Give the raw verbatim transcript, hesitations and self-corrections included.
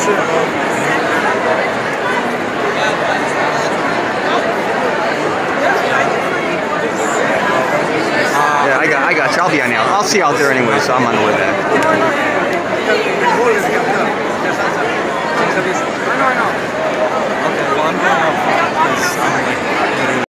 Yeah, I got, I got you. I'll be on now. I'll see you out there anyway, so I'm on the way back.